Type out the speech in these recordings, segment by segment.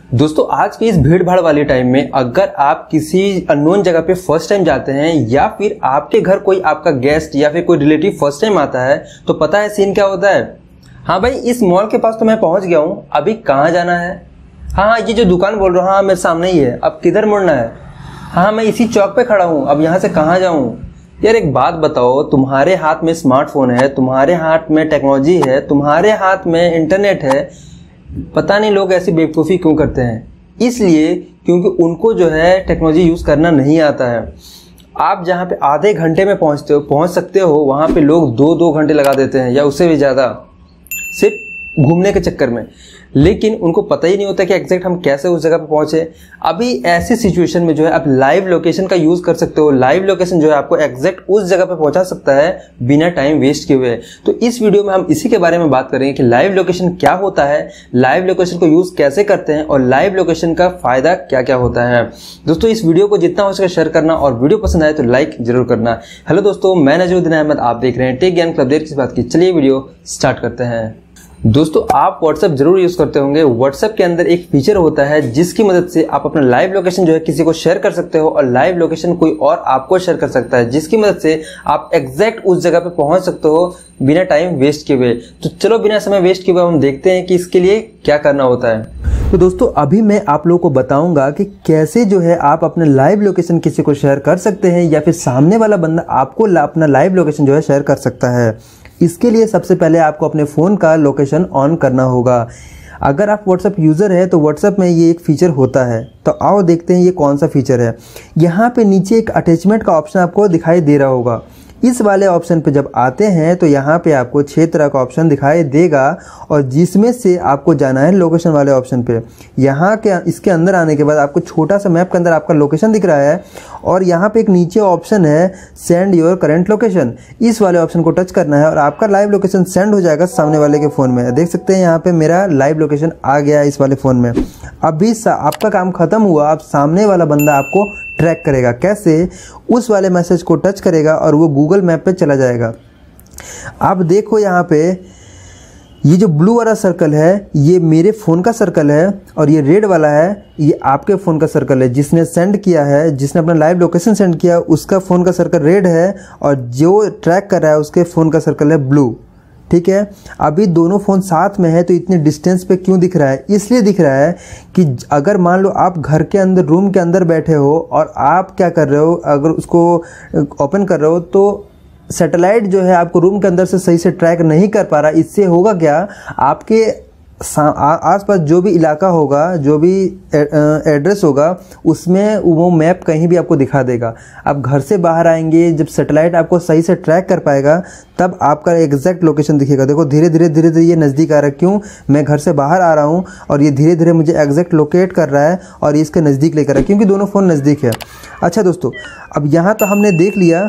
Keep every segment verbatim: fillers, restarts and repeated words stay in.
दोस्तों आज की इस भीड़ भाड़ वाले टाइम में अगर आप किसी अननोन जगह पे फर्स्ट टाइम जाते हैं या फिर आपके घर कोई आपका गेस्ट या फिर कोई रिलेटिव फर्स्ट टाइम आता है तो पता है सीन क्या होता है। हाँ भाई, इस मॉल के पास तो मैं पहुंच गया हूँ, अभी कहाँ जाना है। हाँ हाँ, ये जो दुकान बोल रहा हूँ, हाँ मेरे सामने ही है, अब किधर मुड़ना है। हाँ मैं इसी चौक पे खड़ा हूँ, अब यहाँ से कहाँ जाऊँ। यार एक बात बताओ, तुम्हारे हाथ में स्मार्टफोन है, तुम्हारे हाथ में टेक्नोलॉजी है, तुम्हारे हाथ में इंटरनेट है, पता नहीं लोग ऐसी बेवकूफ़ी क्यों करते हैं। इसलिए क्योंकि उनको जो है टेक्नोलॉजी यूज़ करना नहीं आता है। आप जहाँ पे आधे घंटे में पहुँचते हो पहुँच सकते हो, वहाँ पे लोग दो दो घंटे लगा देते हैं या उससे भी ज़्यादा, सिर्फ घूमने के चक्कर में। लेकिन उनको पता ही नहीं होता कि एग्जैक्ट हम कैसे उस जगह पे पहुंचे। अभी ऐसी सिचुएशन में जो है आप लाइव लोकेशन का यूज़ कर सकते हो। लाइव लोकेशन जो है आपको एग्जैक्ट उस जगह पे पहुंचा सकता है बिना टाइम वेस्ट किए हुए। तो इस वीडियो में हम इसी के बारे में बात करेंगे कि लाइव लोकेशन क्या होता है, लाइव लोकेशन को यूज़ कैसे करते हैं और लाइव लोकेशन का फ़ायदा क्या क्या होता है। दोस्तों इस वीडियो को जितना हो सके शेयर करना और वीडियो पसंद आए तो लाइक जरूर करना। हेलो दोस्तों, मैं नजरुद्दीन अहमद, आप देख रहे हैं टेक ज्ञान क्लब। देर किस बात की, चलिए वीडियो स्टार्ट करते हैं। दोस्तों आप व्हाट्सएप जरूर यूज करते होंगे। व्हाट्सएप के अंदर एक फीचर होता है जिसकी मदद से आप अपना लाइव लोकेशन जो है किसी को शेयर कर सकते हो और लाइव लोकेशन कोई और आपको शेयर कर सकता है, जिसकी मदद से आप एग्जैक्ट उस जगह पे पहुंच सकते हो बिना टाइम वेस्ट किए हुए। तो चलो बिना समय वेस्ट किए हुए हम देखते हैं कि इसके लिए क्या करना होता है। तो दोस्तों अभी मैं आप लोगों को बताऊंगा कि कैसे जो है आप अपने लाइव लोकेशन किसी को शेयर कर सकते हैं या फिर सामने वाला बंदा आपको अपना लाइव लोकेशन जो है शेयर कर सकता है। इसके लिए सबसे पहले आपको अपने फ़ोन का लोकेशन ऑन करना होगा। अगर आप व्हाट्सएप यूज़र है तो व्हाट्सएप में ये एक फ़ीचर होता है, तो आओ देखते हैं ये कौन सा फ़ीचर है। यहाँ पे नीचे एक अटैचमेंट का ऑप्शन आपको दिखाई दे रहा होगा। इस वाले ऑप्शन पे जब आते हैं तो यहाँ पे आपको छह तरह का ऑप्शन दिखाई देगा और जिसमें से आपको जाना है लोकेशन वाले ऑप्शन पे। यहाँ के इसके अंदर आने के बाद आपको छोटा सा मैप के अंदर आपका लोकेशन दिख रहा है और यहाँ पे एक नीचे ऑप्शन है सेंड योर करंट लोकेशन। इस वाले ऑप्शन को टच करना है और आपका लाइव लोकेशन सेंड हो जाएगा सामने वाले के फ़ोन में। देख सकते हैं यहाँ पे मेरा लाइव लोकेशन आ गया है इस वाले फ़ोन में। अभी आपका काम ख़त्म हुआ, अब सामने वाला बंदा आपको ट्रैक करेगा। कैसे? उस वाले मैसेज को टच करेगा और वो गूगल मैप पे चला जाएगा। आप देखो यहाँ पे ये जो ब्लू वाला सर्कल है ये मेरे फ़ोन का सर्कल है और ये रेड वाला है ये आपके फ़ोन का सर्कल है। जिसने सेंड किया है, जिसने अपना लाइव लोकेशन सेंड किया, उसका फ़ोन का सर्कल रेड है और जो ट्रैक कर रहा है उसके फ़ोन का सर्कल है ब्लू। ठीक है, अभी दोनों फ़ोन साथ में है तो इतने डिस्टेंस पे क्यों दिख रहा है? इसलिए दिख रहा है कि अगर मान लो आप घर के अंदर रूम के अंदर बैठे हो और आप क्या कर रहे हो, अगर उसको ओपन कर रहे हो तो सैटेलाइट जो है आपको रूम के अंदर से सही से ट्रैक नहीं कर पा रहा। इससे होगा क्या, आपके आसपास जो भी इलाका होगा, जो भी एड्रेस होगा, उसमें वो मैप कहीं भी आपको दिखा देगा। आप घर से बाहर आएंगे, जब सैटेलाइट आपको सही से ट्रैक कर पाएगा तब आपका एग्जैक्ट लोकेशन दिखेगा। देखो धीरे धीरे धीरे धीरे ये नज़दीक आ रहा है। क्यों? मैं घर से बाहर आ रहा हूँ और ये धीरे धीरे मुझे एग्जैक्ट लोकेट कर रहा है और इसके नज़दीक लेकर रहा है क्योंकि दोनों फ़ोन नज़दीक है। अच्छा दोस्तों, अब यहाँ तो हमने देख लिया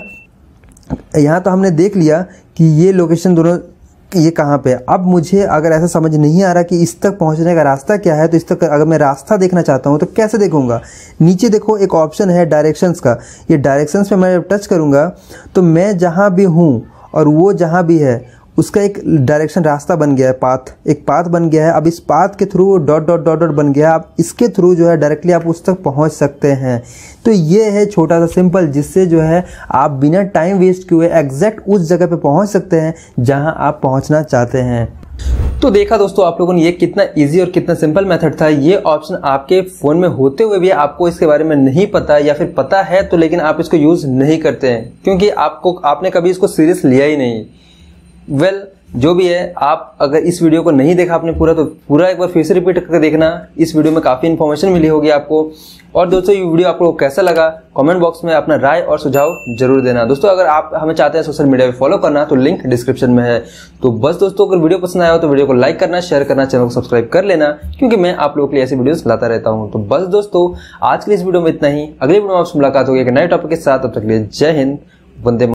यहाँ तो हमने देख लिया कि ये लोकेशन दोनों ये कहाँ पे है। अब मुझे अगर ऐसा समझ नहीं आ रहा कि इस तक पहुँचने का रास्ता क्या है, तो इस तक अगर मैं रास्ता देखना चाहता हूँ तो कैसे देखूँगा? नीचे देखो एक ऑप्शन है डायरेक्शंस का। ये डायरेक्शंस पे मैं टच करूँगा तो मैं जहाँ भी हूँ और वो जहाँ भी है उसका एक डायरेक्शन रास्ता बन गया है, पाथ एक पाथ बन गया है। अब इस पाथ के through dot dot dot dot बन गया, अब इसके थ्रू जो है डायरेक्टली आप उस तक पहुंच सकते हैं। तो ये है छोटा सा सिंपल, जिससे जो है आप बिना टाइम वेस्ट किए एग्जैक्ट उस जगह पे पहुंच सकते हैं जहां आप पहुंचना चाहते हैं। तो देखा दोस्तों आप लोगों ने ये कितना इजी और कितना सिंपल मेथड था। ये ऑप्शन आपके फ़ोन में होते हुए भी आपको इसके बारे में नहीं पता या फिर पता है तो लेकिन आप इसको यूज़ नहीं करते हैं क्योंकि आपको आपने कभी इसको सीरियस लिया ही नहीं। वेल well, जो भी है, आप अगर इस वीडियो को नहीं देखा आपने पूरा तो पूरा एक बार फिर से रिपीट करके देखना। इस वीडियो में काफ़ी इन्फॉर्मेशन मिली होगी आपको। और दोस्तों ये वीडियो आपको कैसा लगा कमेंट बॉक्स में अपना राय और सुझाव जरूर देना। दोस्तों अगर आप हमें चाहते हैं सोशल मीडिया पे फॉलो करना तो लिंक डिस्क्रिप्शन में है। तो बस दोस्तों अगर वीडियो पसंद आया हो तो वीडियो को लाइक करना, शेयर करना, चैनल को सब्सक्राइब कर लेना क्योंकि मैं आप लोगों के लिए ऐसी वीडियोस लाता रहता हूँ। तो बस दोस्तों आज के इस वीडियो में इतना ही। अगले वीडियो में आपसे मुलाकात होगी एक नए टॉपिक के साथ। तब तक के लिए जय हिंद, वंदे।